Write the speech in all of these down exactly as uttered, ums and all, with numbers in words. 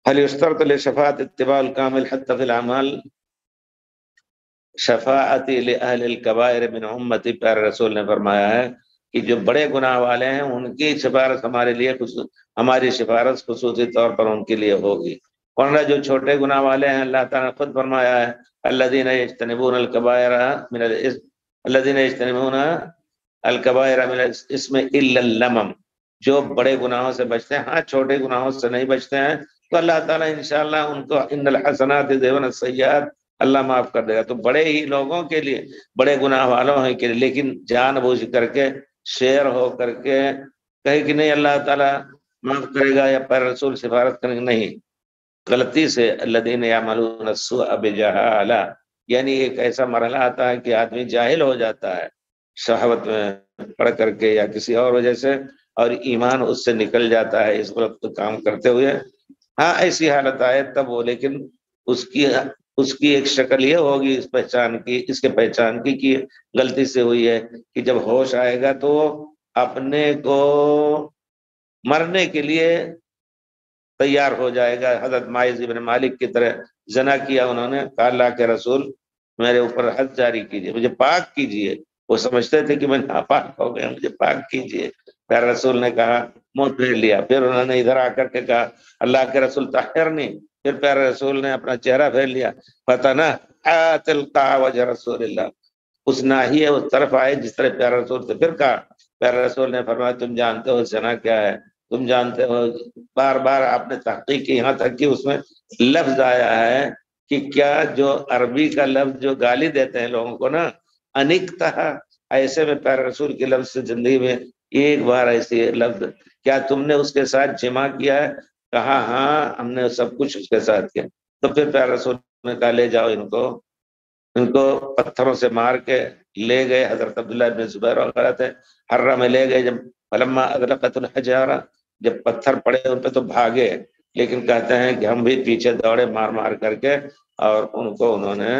هل يشترط للشفاعة اتباع الكامل حتى في الأعمال؟ شفاعتی لأہل الکبائر من امتی، پیارے رسول نے فرمایا ہے کہ جو بڑے گناہ والے ہیں ان کی سفارش ہمارے لیے ہماری سفارش خصوصی طور پر ان کے لیے ہوگی، ورنہ جو چھوٹے گناہ والے ہیں اللہ تعالیٰ نے خود فرمایا ہے الذین یجتنبون الکبائر من الاسم الذین یجتنبون الکبائر من الاسم الا اللمم، جو بڑے گناہوں سے بچتے ہیں، ہاں چھوٹے گناہوں سے نہیں بچتے ہیں تو اللہ تعالیٰ انشاءاللہ ان کو ان الحسنات یذھبن السیئات اللہ معاف کر دے گا۔ تو بڑے ہی لوگوں کے لیے، بڑے گناہ والوں کے لیے، لیکن جان بوجھ کر کے شیر ہو کر کے کہے کہ نہیں اللہ تعالیٰ معاف کرے گا یا پر رسول سفارت کریں گے، نہیں، غلطی سے الذین یعملون السوء بجہالہ، یعنی ایک ایسا مرحلہ آتا ہے کہ آدمی جاہل ہو جاتا ہے شہوت میں پڑھ کر کے یا کسی اور وجہ سے، اور ایمان اس سے نکل جاتا ہے اس غلط کام کرتے ہوئے، ہاں ایسی حالت آئے تب وہ، لیکن اس کی اس کی ایک شکل یہ ہوگی اس پہچان کی، اس کے پہچان کی کہ غلطی سے ہوئی ہے، کہ جب ہوش آئے گا تو اپنے کو مرنے کے لیے تیار ہو جائے گا۔ حضرت ماعز بن مالک کی طرح زنا کیا انہوں نے، کہا اللہ کے رسول میرے اوپر حد جاری کیجئے، مجھے پاک کیجئے، وہ سمجھتے تھے کہ میں ناپاک ہو گیا، مجھے پاک کیجئے۔ پھر رسول نے کہا منہ پھیر لیا، پھر انہوں نے ادھر آ کر کے کہا اللہ کے رسول طہرنی، پھر پیارے رسول نے اپنا چہرہ پھیر لیا، فتنحى تلقاء وجه رسول اللہ، اس ناحیے اس طرف آئے جس طرح پیارے رسول سے، پھر کہا پیارے رسول نے فرمایا تم جانتے ہو زنا کیا ہے، تم جانتے ہو، بار بار آپ نے تحقیق کی، یہاں تک کہ اس میں لفظ آیا ہے کہ کیا جو عربی کا لفظ جو گالی دیتے ہیں لوگوں کو نا، انکتہا، ایسے میں پیارے رسول کے لفظ سے زندگی میں ایک بار ایسی لفظ، کیا تم نے اس کے ساتھ جمع کیا ہے؟ کہا ہاں ہم نے سب کچھ اس کے ساتھ کیا۔ تو پھر پیارے رسول نے کہا لے جاؤ ان کو، ان کو پتھروں سے مار کے لے گئے، حضرت عبداللہ بن زبیر وغیرہ تھے، حرہ میں لے گئے، جب فلما ادرکت الحجارہ، جب پتھر پڑے ان پہ تو بھاگے، لیکن کہتے ہیں کہ ہم بھی پیچھے دوڑے مار مار کر کے، اور ان کو انہوں نے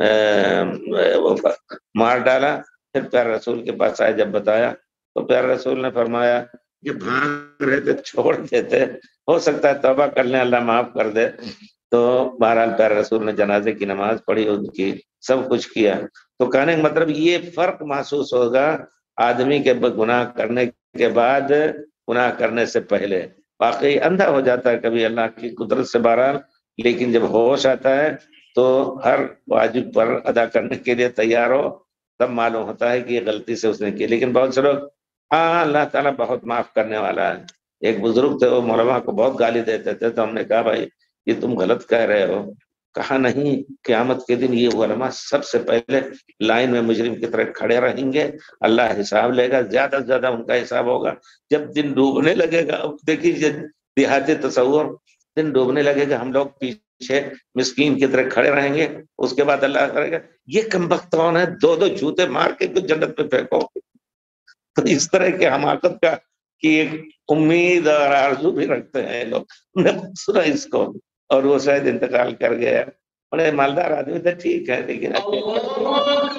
مار ڈالا۔ پھر پیارے رسول کے پاس آئے، جب بتایا تو پیارے رسول نے فرمایا کہ بھاگ رہے تھے چھوڑ دیتے، ہو سکتا ہے توبہ کر لیں اللہ معاف کر دے۔ تو بہرحال پیارے رسول نے جنازے کی نماز پڑھی، ان کی سب کچھ کیا۔ تو کہنے کا مطلب یہ فرق محسوس ہوگا آدمی کے گناہ کرنے کے بعد گناہ کرنے سے پہلے، واقعی اندھا ہو جاتا ہے کبھی اللہ کی قدرت سے بہرحال، لیکن جب ہوش آتا ہے تو ہر واجب پر ادا کرنے کے لیے تیار ہو، تب معلوم ہوتا ہے کہ یہ غلطی سے اس نے کی۔ لیکن بہت سے لوگ ہاں اللہ تعالیٰ بہت معاف کرنے والا ہے۔ ایک بزرگ تھے، وہ علماء کو بہت گالی دیتے تھے، تو ہم نے کہا بھائی یہ تم غلط کہہ رہے ہو۔ کہا نہیں، قیامت کے دن یہ علماء سب سے پہلے لائن میں مجرم کی طرح کھڑے رہیں گے، اللہ حساب لے گا، زیادہ سے زیادہ ان کا حساب ہوگا۔ جب دن ڈوبنے لگے گا، دیکھیے دیہاتی تصور، دن ڈوبنے لگے گا ہم لوگ پیچھے مسکین کی طرح کھڑے رہیں گے، اس کے بعد اللہ کرے گا یہ کمبخت کون ہے، دو دو جوتے مار کے کچھ جنت پہ پھینکو۔ تو اس طرح کے حماقت کا کی ایک امید اور آرزو بھی رکھتے ہیں لوگ۔ نے سنا اس کو، اور وہ شاید انتقال کر گیا، بڑے مالدار آدمی تھے، ٹھیک ہے، لیکن